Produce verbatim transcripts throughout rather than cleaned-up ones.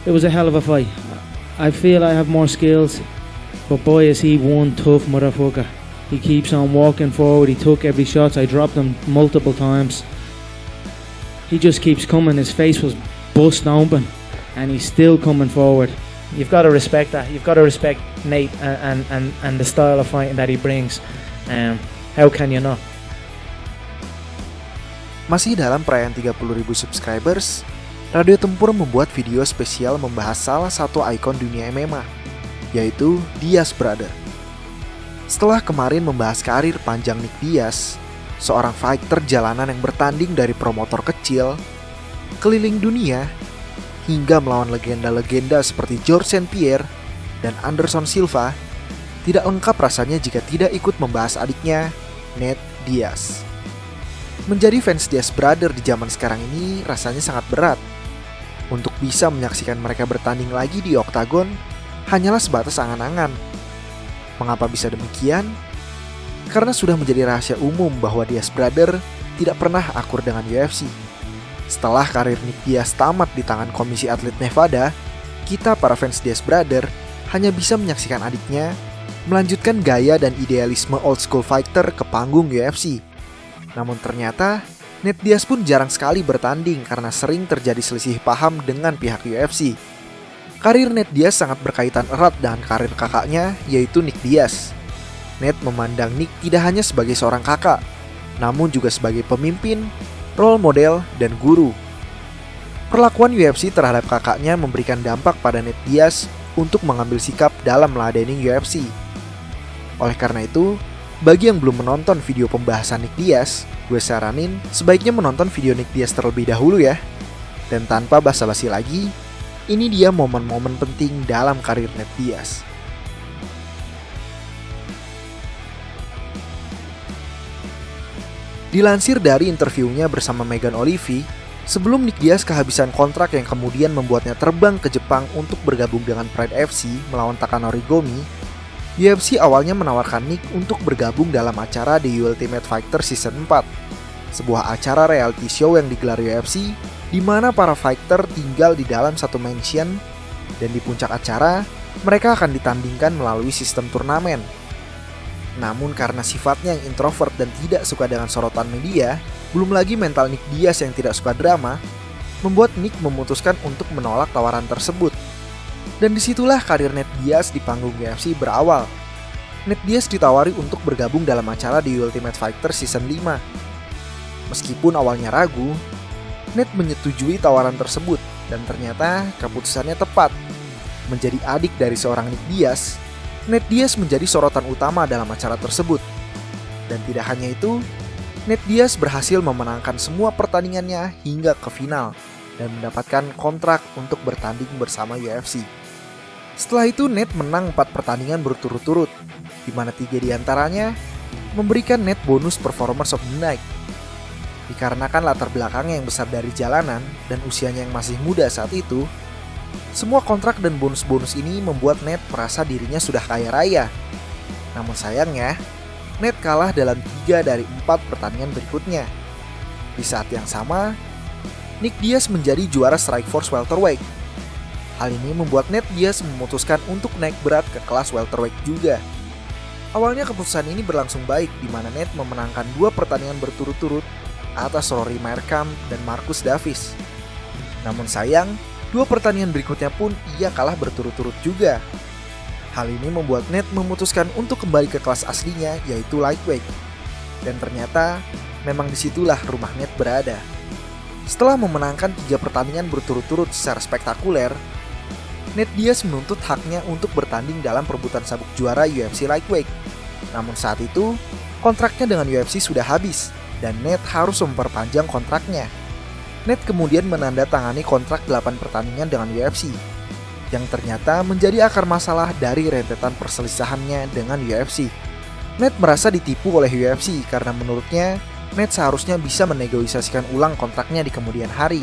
It was a hell of a fight. I feel I have more skills, but boy is he one tough motherfucker. He keeps on walking forward. He took every shot. I dropped him multiple times. He just keeps coming. His face was bust open, and he's still coming forward. You've got to respect that. You've got to respect Nate and and, and, and the style of fighting that he brings. Um, how can you not? Masih dalam perayaan tiga puluh ribu subscribers, Radio Tempur membuat video spesial membahas salah satu ikon dunia M M A, yaitu Diaz Brother. Setelah kemarin membahas karir panjang Nick Diaz, seorang fighter jalanan yang bertanding dari promotor kecil, keliling dunia, hingga melawan legenda-legenda seperti George Saint Pierre dan Anderson Silva, tidak lengkap rasanya jika tidak ikut membahas adiknya, Nate Diaz. Menjadi fans Diaz Brother di zaman sekarang ini rasanya sangat berat. Untuk bisa menyaksikan mereka bertanding lagi di oktagon hanyalah sebatas angan-angan. Mengapa bisa demikian? Karena sudah menjadi rahasia umum bahwa Diaz Brother tidak pernah akur dengan U F C. Setelah karir Nick Diaz tamat di tangan Komisi Atlet Nevada, kita para fans Diaz Brother hanya bisa menyaksikan adiknya melanjutkan gaya dan idealisme old school fighter ke panggung U F C. Namun ternyata, Nate Diaz pun jarang sekali bertanding karena sering terjadi selisih paham dengan pihak U F C. Karir Nate Diaz sangat berkaitan erat dengan karir kakaknya, yaitu Nick Diaz. Nate memandang Nick tidak hanya sebagai seorang kakak, namun juga sebagai pemimpin, role model, dan guru. Perlakuan U F C terhadap kakaknya memberikan dampak pada Nate Diaz untuk mengambil sikap dalam meladeni U F C. Oleh karena itu, bagi yang belum menonton video pembahasan Nick Diaz, gue saranin sebaiknya menonton video Nick Diaz terlebih dahulu ya. Dan tanpa basa-basi lagi, ini dia momen-momen penting dalam karir Nate Diaz. Dilansir dari interviunya bersama Megan Olivi, sebelum Nick Diaz kehabisan kontrak yang kemudian membuatnya terbang ke Jepang untuk bergabung dengan Pride F C melawan Takanori Gomi, U F C awalnya menawarkan Nick untuk bergabung dalam acara The Ultimate Fighter Season empat, sebuah acara reality show yang digelar U F C di mana para fighter tinggal di dalam satu mansion, dan di puncak acara mereka akan ditandingkan melalui sistem turnamen. Namun karena sifatnya yang introvert dan tidak suka dengan sorotan media, belum lagi mental Nick Diaz yang tidak suka drama, membuat Nick memutuskan untuk menolak tawaran tersebut. Dan disitulah karir Nate Diaz di panggung U F C berawal. Nate Diaz ditawari untuk bergabung dalam acara The Ultimate Fighter Season lima. Meskipun awalnya ragu, Nate menyetujui tawaran tersebut dan ternyata keputusannya tepat. Menjadi adik dari seorang Nick Diaz, Nate Diaz menjadi sorotan utama dalam acara tersebut. Dan tidak hanya itu, Nate Diaz berhasil memenangkan semua pertandingannya hingga ke final dan mendapatkan kontrak untuk bertanding bersama U F C. Setelah itu Nate menang empat pertandingan berturut-turut, di mana tiga diantaranya memberikan Nate bonus Performers of the Night. Dikarenakan latar belakangnya yang besar dari jalanan dan usianya yang masih muda saat itu, semua kontrak dan bonus-bonus ini membuat Nate merasa dirinya sudah kaya raya. Namun sayangnya, Nate kalah dalam tiga dari empat pertandingan berikutnya. Di saat yang sama, Nick Diaz menjadi juara Strikeforce welterweight. Hal ini membuat Nate Diaz memutuskan untuk naik berat ke kelas welterweight juga. Awalnya keputusan ini berlangsung baik, di mana Nate memenangkan dua pertandingan berturut-turut atas Rory Merkamp dan Marcus Davis. Namun sayang, dua pertandingan berikutnya pun ia kalah berturut-turut juga. Hal ini membuat Nate memutuskan untuk kembali ke kelas aslinya, yaitu lightweight. Dan ternyata, memang disitulah rumah Nate berada. Setelah memenangkan tiga pertandingan berturut-turut secara spektakuler, Nate Diaz menuntut haknya untuk bertanding dalam perebutan sabuk juara U F C lightweight. Namun saat itu, kontraknya dengan U F C sudah habis, dan Nate harus memperpanjang kontraknya. Nate kemudian menandatangani kontrak delapan pertandingan dengan U F C, yang ternyata menjadi akar masalah dari rentetan perselisihannya dengan U F C. Nate merasa ditipu oleh U F C karena menurutnya Nate seharusnya bisa menegosiasikan ulang kontraknya di kemudian hari.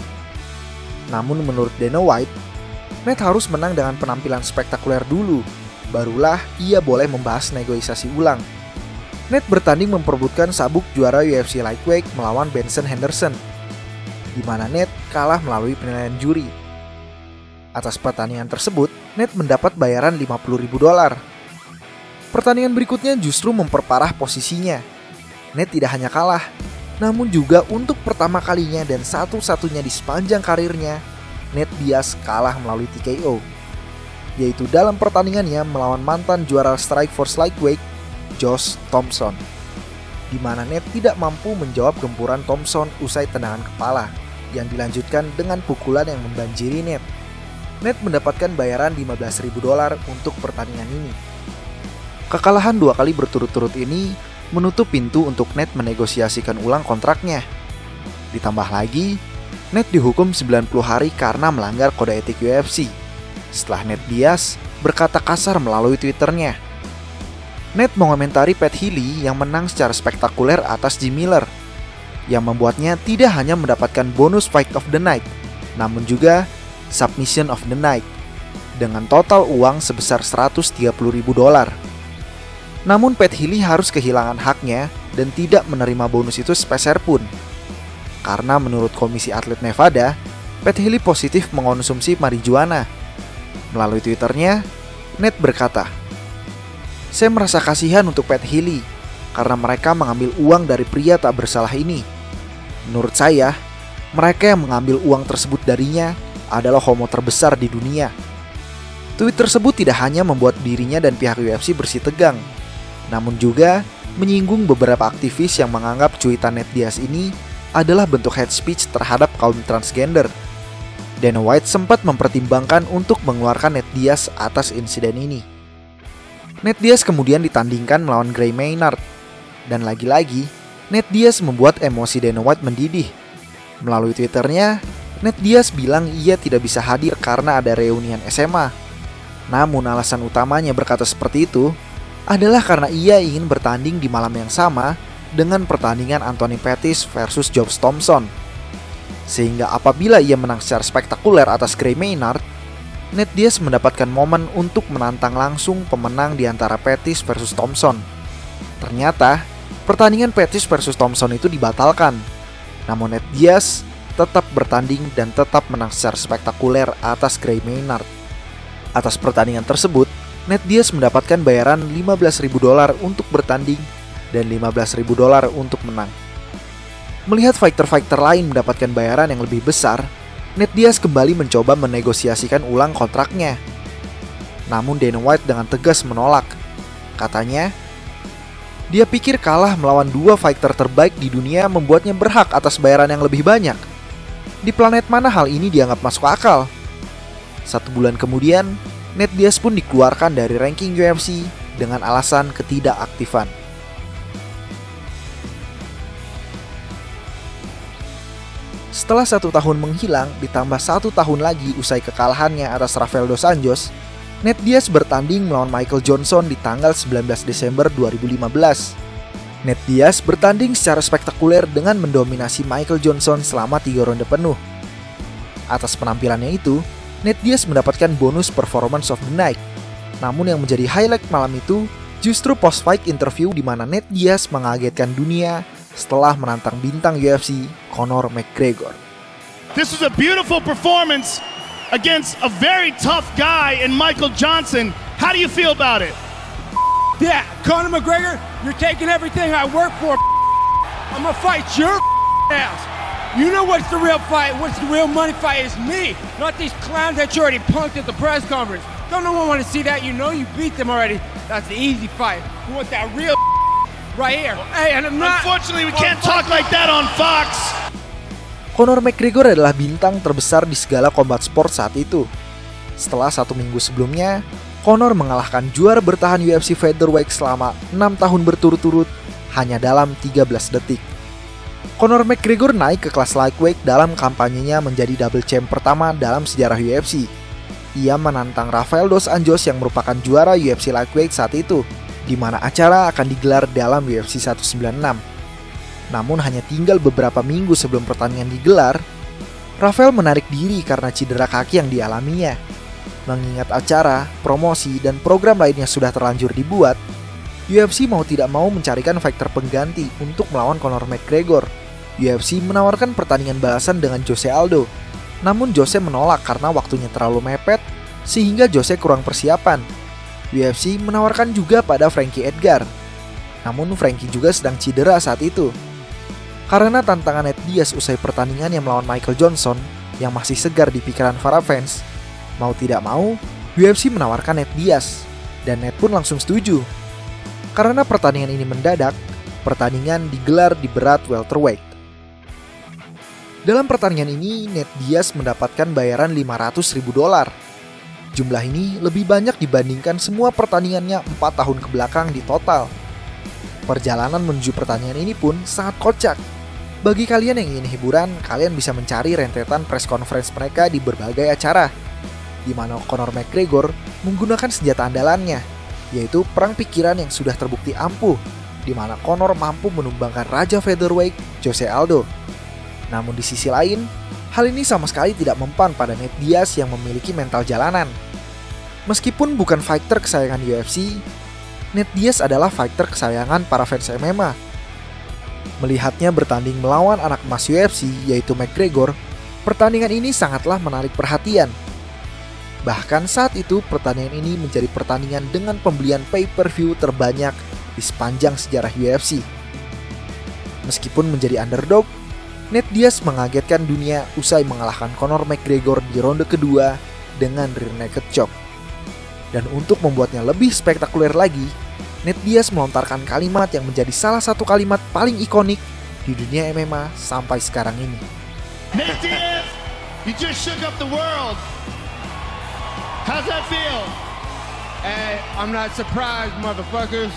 Namun menurut Dana White, Nate harus menang dengan penampilan spektakuler dulu, barulah ia boleh membahas negosiasi ulang. Nate bertanding memperebutkan sabuk juara U F C lightweight melawan Benson Henderson, di mana Nate kalah melalui penilaian juri. Atas pertandingan tersebut, Nate mendapat bayaran lima puluh ribu dolar. Pertandingan berikutnya justru memperparah posisinya. Nate tidak hanya kalah, namun juga untuk pertama kalinya dan satu-satunya di sepanjang karirnya, Nate Diaz kalah melalui T K O, yaitu dalam pertandingannya melawan mantan juara Strikeforce Lightweight, Josh Thompson, di mana Nate tidak mampu menjawab gempuran Thompson usai tendangan kepala yang dilanjutkan dengan pukulan yang membanjiri Nate. Nate mendapatkan bayaran lima belas ribu dolar untuk pertandingan ini. Kekalahan dua kali berturut-turut ini menutup pintu untuk Nate menegosiasikan ulang kontraknya. Ditambah lagi, Nate dihukum sembilan puluh hari karena melanggar kode etik U F C setelah Nate Diaz berkata kasar melalui Twitternya. Nate mengomentari Pat Healy yang menang secara spektakuler atas Jim Miller, yang membuatnya tidak hanya mendapatkan bonus Fight of the Night, namun juga Submission of the Night dengan total uang sebesar seratus tiga puluh ribu dolar. Namun Pat Healy harus kehilangan haknya dan tidak menerima bonus itu sepeser pun. Karena menurut Komisi Atlet Nevada, Pat Healy positif mengonsumsi marijuana. Melalui Twitternya, Nate berkata, "Saya merasa kasihan untuk Pat Healy karena mereka mengambil uang dari pria tak bersalah ini. Menurut saya, mereka yang mengambil uang tersebut darinya adalah homo terbesar di dunia." Tweet tersebut tidak hanya membuat dirinya dan pihak U F C bersih tegang, namun juga menyinggung beberapa aktivis yang menganggap cuitan Nate Diaz ini adalah bentuk hate speech terhadap kaum transgender. Dana White sempat mempertimbangkan untuk mengeluarkan Nate Diaz atas insiden ini. Nate Diaz kemudian ditandingkan melawan Gray Maynard, dan lagi-lagi Nate Diaz membuat emosi Dana White mendidih. Melalui Twitternya, Nate Diaz bilang ia tidak bisa hadir karena ada reunian S M A. Namun alasan utamanya berkata seperti itu adalah karena ia ingin bertanding di malam yang sama dengan pertandingan Anthony Pettis versus Josh Thompson. Sehingga apabila ia menang secara spektakuler atas Gray Maynard, Nate Diaz mendapatkan momen untuk menantang langsung pemenang di antara Pettis versus Thompson. Ternyata, pertandingan Pettis versus Thompson itu dibatalkan. Namun Nate Diaz tetap bertanding dan tetap menang secara spektakuler atas Gray Maynard. Atas pertandingan tersebut, Nate Diaz mendapatkan bayaran lima belas ribu dolar untuk bertanding dan lima belas ribu dolar untuk menang. Melihat fighter-fighter lain mendapatkan bayaran yang lebih besar, Nate Diaz kembali mencoba menegosiasikan ulang kontraknya. Namun Dana White dengan tegas menolak. Katanya, dia pikir kalah melawan dua fighter terbaik di dunia membuatnya berhak atas bayaran yang lebih banyak. Di planet mana hal ini dianggap masuk akal? Satu bulan kemudian, Nate Diaz pun dikeluarkan dari ranking U F C dengan alasan ketidakaktifan. Setelah satu tahun menghilang, ditambah satu tahun lagi usai kekalahannya atas Rafael dos Anjos, Nate Diaz bertanding melawan Michael Johnson di tanggal sembilan belas Desember dua ribu lima belas. Nate Diaz bertanding secara spektakuler dengan mendominasi Michael Johnson selama tiga ronde penuh. Atas penampilannya itu, Nate Diaz mendapatkan bonus Performance of the Night. Namun yang menjadi highlight malam itu justru post-fight interview di mana Nate Diaz mengagetkan dunia setelah menantang bintang U F C Conor McGregor. This was a beautiful performance against a very tough guy in Michael Johnson. How do you feel about it? Yeah, Conor McGregor, you're taking everything I work for. I'm gonna fight your ass. You know what's the real fight? What's the real money fight is me, not these clowns that you already punked at the press conference. Don't no one want to see that. You know you beat them already. That's the easy fight. You want that real right here. Hey, and I'm not. Unfortunately, we can't talk like that on Fox. Conor McGregor adalah bintang terbesar di segala combat sport saat itu. Setelah satu minggu sebelumnya, Conor mengalahkan juara bertahan U F C featherweight selama enam tahun berturut-turut hanya dalam tiga belas detik. Conor McGregor naik ke kelas lightweight dalam kampanyenya menjadi double champ pertama dalam sejarah U F C. Ia menantang Rafael dos Anjos yang merupakan juara U F C lightweight saat itu, di mana acara akan digelar dalam U F C seratus sembilan puluh enam. Namun hanya tinggal beberapa minggu sebelum pertandingan digelar, Rafael menarik diri karena cedera kaki yang dialaminya. Mengingat acara, promosi, dan program lainnya sudah terlanjur dibuat, U F C mau tidak mau mencarikan fighter pengganti untuk melawan Conor McGregor. U F C menawarkan pertandingan balasan dengan Jose Aldo, Namun Jose menolak karena waktunya terlalu mepet, sehingga Jose kurang persiapan. U F C menawarkan juga pada Frankie Edgar. Namun Frankie juga sedang cedera saat itu. Karena tantangan Nate Diaz usai pertandingan yang melawan Michael Johnson yang masih segar di pikiran para fans, mau tidak mau, U F C menawarkan Nate Diaz, dan Nate pun langsung setuju. Karena pertandingan ini mendadak, pertandingan digelar di berat welterweight. Dalam pertandingan ini, Nate Diaz mendapatkan bayaran lima ratus ribu dolar. Jumlah ini lebih banyak dibandingkan semua pertandingannya empat tahun ke belakang di total. Perjalanan menuju pertandingan ini pun sangat kocak. Bagi kalian yang ingin hiburan, kalian bisa mencari rentetan press conference mereka di berbagai acara, di mana Conor McGregor menggunakan senjata andalannya, yaitu perang pikiran yang sudah terbukti ampuh, di mana Conor mampu menumbangkan raja featherweight Jose Aldo. Namun di sisi lain, hal ini sama sekali tidak mempan pada Nate Diaz yang memiliki mental jalanan. Meskipun bukan fighter kesayangan U F C, Nate Diaz adalah fighter kesayangan para fans M M A. Melihatnya bertanding melawan anak emas U F C yaitu McGregor, pertandingan ini sangatlah menarik perhatian. Bahkan saat itu pertandingan ini menjadi pertandingan dengan pembelian pay-per-view terbanyak di sepanjang sejarah U F C. Meskipun menjadi underdog, Nate Diaz mengagetkan dunia usai mengalahkan Conor McGregor di ronde kedua dengan rear naked choke. Dan untuk membuatnya lebih spektakuler lagi, Nate Diaz melontarkan kalimat yang menjadi salah satu kalimat paling ikonik di dunia M M A sampai sekarang ini. Nate Diaz, you just shook up the world. How's that feel? Hey, I'm not surprised, motherfuckers.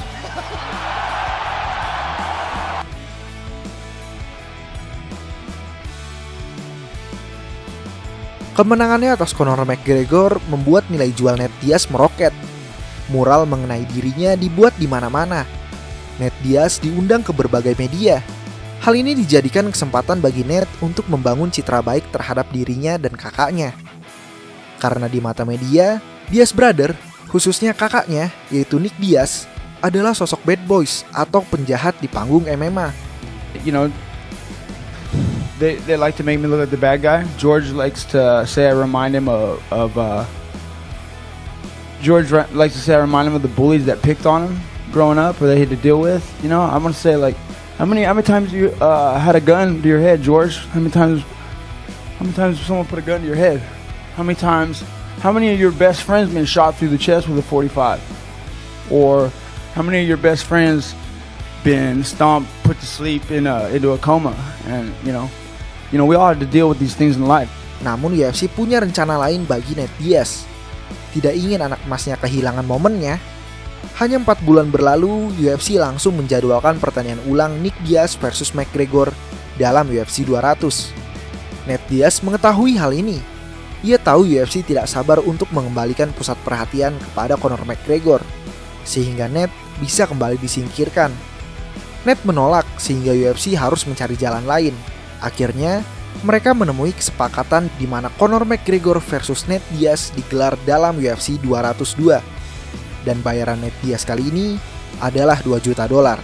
Kemenangannya atas Conor McGregor membuat nilai jual Nate Diaz meroket. Mural mengenai dirinya dibuat di mana-mana. Nate Diaz diundang ke berbagai media. Hal ini dijadikan kesempatan bagi Nate untuk membangun citra baik terhadap dirinya dan kakaknya. Karena di mata media, Diaz Brother, khususnya kakaknya, yaitu Nick Diaz, adalah sosok bad boys atau penjahat di panggung M M A. You know, they they like to make me look like the bad guy. George likes to say I remind him of of uh, George likes to say I remind him of the bullies that picked on him growing up or they had to deal with. You know, I want to say like, how many how many times you uh, had a gun to your head, George? How many times how many times someone put a gun to your head? How many times? How many of your best friends been shot through the chest with a forty-five? Or how many of your best friends been stomped, put to sleep in a, into a coma? And you know, you know, we all have to deal with these things in life. Namun U F C punya rencana lain bagi Nate Diaz. Tidak ingin anak emasnya kehilangan momennya. Hanya empat bulan berlalu, U F C langsung menjadwalkan pertandingan ulang Nick Diaz versus McGregor dalam U F C dua ratus. Nate Diaz mengetahui hal ini. Ia tahu U F C tidak sabar untuk mengembalikan pusat perhatian kepada Conor McGregor, sehingga Nate bisa kembali disingkirkan. Nate menolak sehingga U F C harus mencari jalan lain. Akhirnya, mereka menemui kesepakatan di mana Conor McGregor versus Nate Diaz digelar dalam U F C dua ratus dua. Dan bayaran Nate Diaz kali ini adalah dua juta dolar.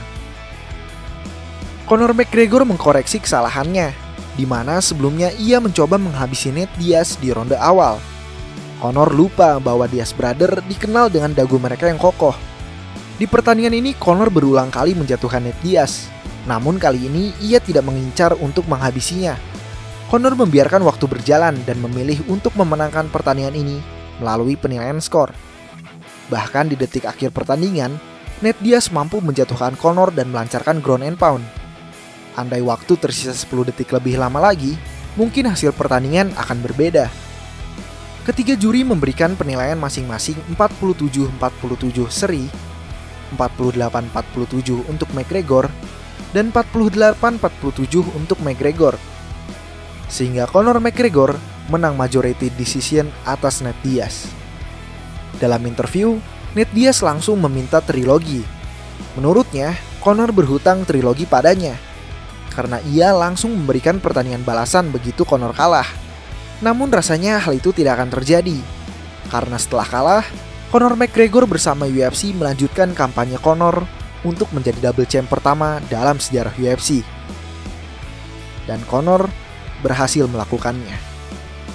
Conor McGregor mengkoreksi kesalahannya, di mana sebelumnya ia mencoba menghabisi Nate Diaz di ronde awal. Conor lupa bahwa Diaz Brother dikenal dengan dagu mereka yang kokoh. Di pertandingan ini Conor berulang kali menjatuhkan Nate Diaz, namun kali ini ia tidak mengincar untuk menghabisinya. Conor membiarkan waktu berjalan dan memilih untuk memenangkan pertandingan ini melalui penilaian skor. Bahkan di detik akhir pertandingan, Nate Diaz mampu menjatuhkan Conor dan melancarkan ground and pound. Andai waktu tersisa sepuluh detik lebih lama lagi, mungkin hasil pertandingan akan berbeda. Ketiga juri memberikan penilaian masing-masing empat puluh tujuh empat puluh tujuh seri, empat puluh delapan empat puluh tujuh untuk McGregor, dan empat puluh delapan empat puluh tujuh untuk McGregor. Sehingga Conor McGregor menang majority decision atas Nate Diaz. Dalam interview, Nate Diaz langsung meminta trilogi. Menurutnya, Conor berhutang trilogi padanya, karena ia langsung memberikan pertandingan balasan begitu Conor kalah. Namun rasanya hal itu tidak akan terjadi, karena setelah kalah, Conor McGregor bersama U F C melanjutkan kampanye Conor untuk menjadi double champ pertama dalam sejarah U F C. Dan Conor berhasil melakukannya.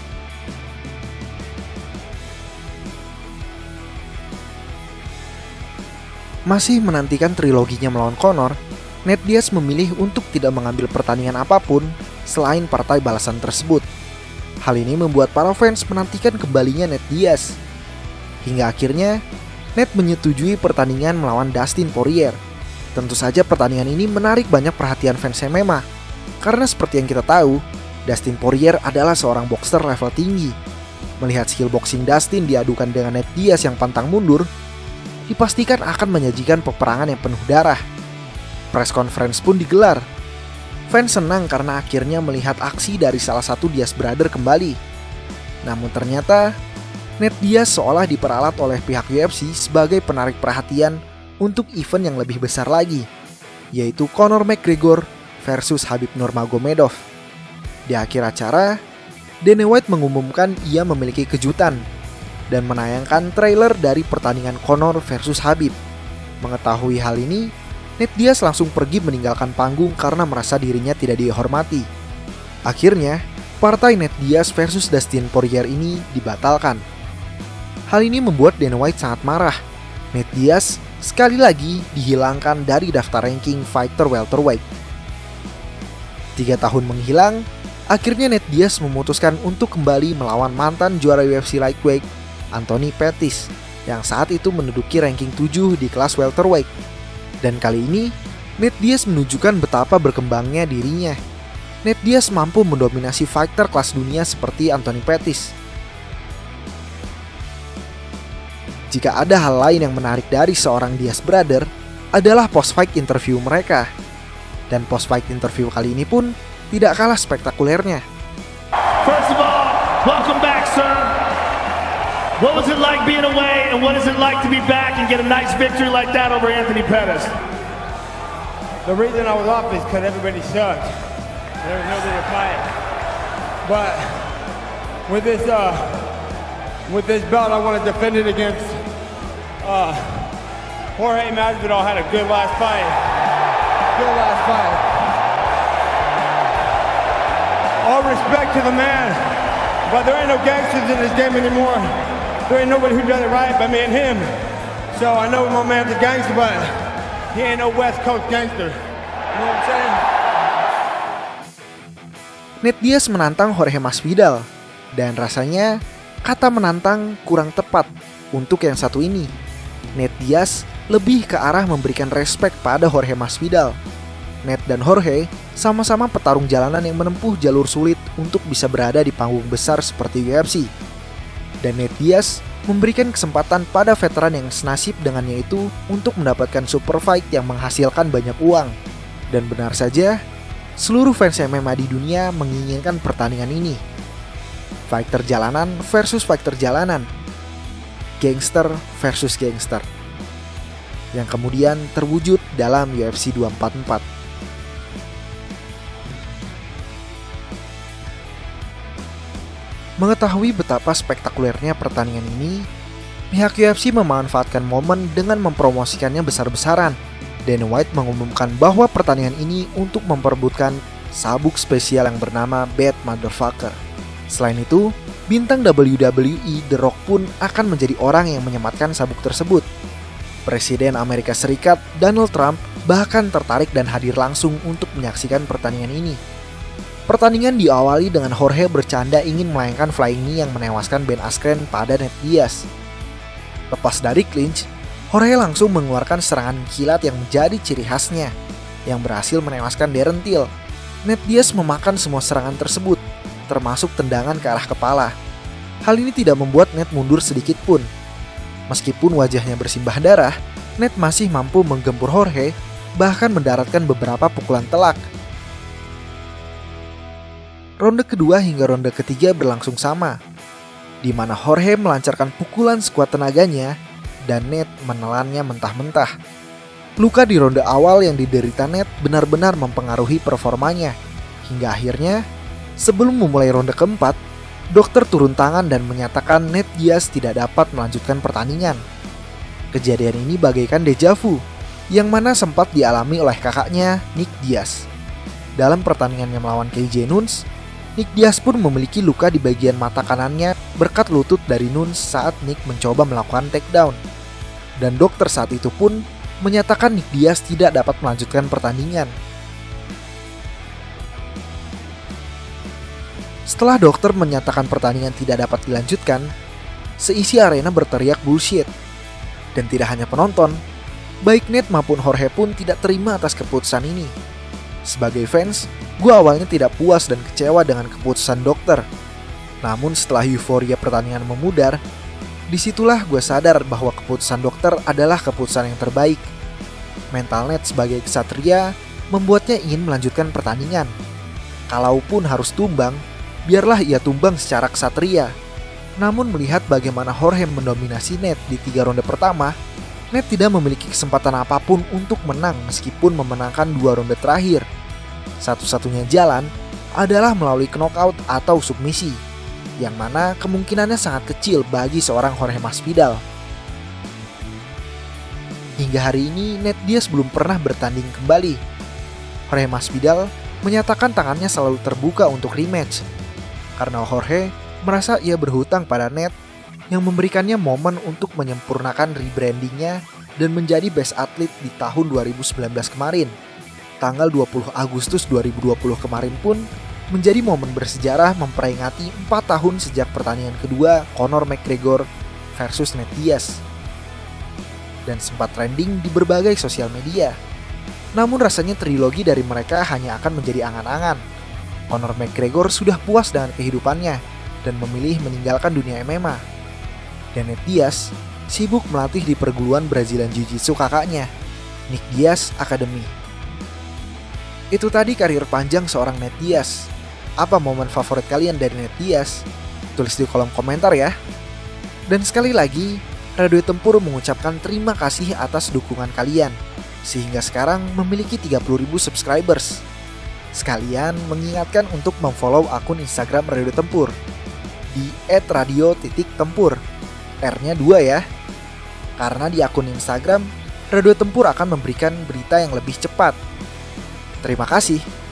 Masih menantikan triloginya melawan Conor, Nate Diaz memilih untuk tidak mengambil pertandingan apapun selain partai balasan tersebut. Hal ini membuat para fans menantikan kembalinya Nate Diaz. Hingga akhirnya, Nate menyetujui pertandingan melawan Dustin Poirier. Tentu saja pertandingan ini menarik banyak perhatian fans M M A, karena seperti yang kita tahu, Dustin Poirier adalah seorang boxer level tinggi. Melihat skill boxing Dustin diadukan dengan Nate Diaz yang pantang mundur, dipastikan akan menyajikan peperangan yang penuh darah. Press conference pun digelar. Fans senang karena akhirnya melihat aksi dari salah satu Diaz Brother kembali. Namun ternyata, Nate Diaz seolah diperalat oleh pihak U F C sebagai penarik perhatian untuk event yang lebih besar lagi, yaitu Conor McGregor versus Khabib Nurmagomedov. Di akhir acara, Dana White mengumumkan ia memiliki kejutan dan menayangkan trailer dari pertandingan Conor versus Khabib. Mengetahui hal ini, Nate Diaz langsung pergi meninggalkan panggung karena merasa dirinya tidak dihormati. Akhirnya, partai Nate Diaz versus Dustin Poirier ini dibatalkan. Hal ini membuat Dana White sangat marah. Nate Diaz sekali lagi dihilangkan dari daftar ranking fighter welterweight. Tiga tahun menghilang, akhirnya Nate Diaz memutuskan untuk kembali melawan mantan juara U F C lightweight Anthony Pettis yang saat itu menduduki ranking tujuh di kelas welterweight. Dan kali ini, Nate Diaz menunjukkan betapa berkembangnya dirinya. Nate Diaz mampu mendominasi fighter kelas dunia seperti Anthony Pettis. Jika ada hal lain yang menarik dari seorang Diaz Brother, adalah post-fight interview mereka. Dan post-fight interview kali ini pun tidak kalah spektakulernya. First of all, welcome back, sir. What was it like being away, and what is it like to be back and get a nice victory like that over Anthony Pettis? The reason I was off is because everybody sucked. There was nobody to fight. But with this, uh, with this belt, I want to defend it against uh, Jorge Masvidal. Had a good last fight. Good last fight. All respect to the man, but there ain't no gangsters in this game anymore. There ain't nobody who does it right but me and him. So I know my man's a gangster, but he ain't no West Coast gangster. You know what I'm saying? Nate Diaz menantang Jorge Masvidal, dan rasanya kata menantang kurang tepat untuk yang satu ini. Nate Diaz lebih ke arah memberikan respek pada Jorge Masvidal. Nate dan Jorge sama-sama petarung jalanan yang menempuh jalur sulit untuk bisa berada di panggung besar seperti U F C. Dan Nate Diaz memberikan kesempatan pada veteran yang senasib dengannya itu untuk mendapatkan super fight yang menghasilkan banyak uang. Dan benar saja, seluruh fans M M A di dunia menginginkan pertandingan ini. Fighter jalanan versus fighter jalanan. Gangster versus gangster. Yang kemudian terwujud dalam U F C dua empat empat. Mengetahui betapa spektakulernya pertandingan ini, pihak U F C memanfaatkan momen dengan mempromosikannya besar-besaran. Dana White mengumumkan bahwa pertandingan ini untuk memperebutkan sabuk spesial yang bernama Bad Motherfucker. Selain itu, bintang W W E The Rock pun akan menjadi orang yang menyematkan sabuk tersebut. Presiden Amerika Serikat Donald Trump bahkan tertarik dan hadir langsung untuk menyaksikan pertandingan ini. Pertandingan diawali dengan Jorge bercanda ingin melayangkan flying knee yang menewaskan Ben Askren pada Nate Diaz. Lepas dari clinch, Jorge langsung mengeluarkan serangan kilat yang menjadi ciri khasnya, yang berhasil menewaskan Darren Till. Nate Diaz memakan semua serangan tersebut, termasuk tendangan ke arah kepala. Hal ini tidak membuat Nate mundur sedikit pun. Meskipun wajahnya bersimbah darah, Nate masih mampu menggempur Jorge, bahkan mendaratkan beberapa pukulan telak. Ronde kedua hingga ronde ketiga berlangsung sama, di mana Jorge melancarkan pukulan sekuat tenaganya dan Nate menelannya mentah-mentah. Luka di ronde awal yang diderita Nate benar-benar mempengaruhi performanya, hingga akhirnya sebelum memulai ronde keempat, dokter turun tangan dan menyatakan Nate Diaz tidak dapat melanjutkan pertandingan. Kejadian ini bagaikan deja vu, yang mana sempat dialami oleh kakaknya Nick Diaz. Dalam pertandingannya melawan K J Nunes, Nick Diaz pun memiliki luka di bagian mata kanannya berkat lutut dari Nunes saat Nick mencoba melakukan takedown. Dan dokter saat itu pun menyatakan Nick Diaz tidak dapat melanjutkan pertandingan. Setelah dokter menyatakan pertandingan tidak dapat dilanjutkan, seisi arena berteriak bullshit. Dan tidak hanya penonton, baik Nate maupun Jorge pun tidak terima atas keputusan ini. Sebagai fans, gue awalnya tidak puas dan kecewa dengan keputusan dokter. Namun setelah euforia pertandingan memudar, disitulah gue sadar bahwa keputusan dokter adalah keputusan yang terbaik. Mental Nate sebagai ksatria membuatnya ingin melanjutkan pertandingan. Kalaupun harus tumbang, biarlah ia tumbang secara ksatria. Namun melihat bagaimana Jorge mendominasi Nate di tiga ronde pertama, Nate tidak memiliki kesempatan apapun untuk menang meskipun memenangkan dua ronde terakhir. Satu-satunya jalan adalah melalui knockout atau submisi, yang mana kemungkinannya sangat kecil bagi seorang Jorge Masvidal. Hingga hari ini Nate Diaz belum pernah bertanding kembali. Jorge Masvidal menyatakan tangannya selalu terbuka untuk rematch, karena Jorge merasa ia berhutang pada Nate yang memberikannya momen untuk menyempurnakan rebrandingnya dan menjadi best athlete di tahun dua ribu sembilan belas kemarin. Tanggal dua puluh Agustus dua ribu dua puluh kemarin pun menjadi momen bersejarah memperingati empat tahun sejak pertandingan kedua Conor McGregor versus Nate Diaz. Dan sempat trending di berbagai sosial media. Namun rasanya trilogi dari mereka hanya akan menjadi angan-angan. Conor McGregor sudah puas dengan kehidupannya dan memilih meninggalkan dunia M M A. Dan Nate Diaz sibuk melatih di perguruan Brazilian Jiu-Jitsu kakaknya, Nick Diaz Academy. Itu tadi karir panjang seorang Nate Diaz. Apa momen favorit kalian dari Nate Diaz? Tulis di kolom komentar ya. Dan sekali lagi, Radio Tempur mengucapkan terima kasih atas dukungan kalian, sehingga sekarang memiliki tiga puluh ribu subscribers. Sekalian mengingatkan untuk memfollow akun Instagram Radio Tempur di et radio titik tempur, R-nya dua ya. Karena di akun Instagram, Radio Tempur akan memberikan berita yang lebih cepat. Terima kasih.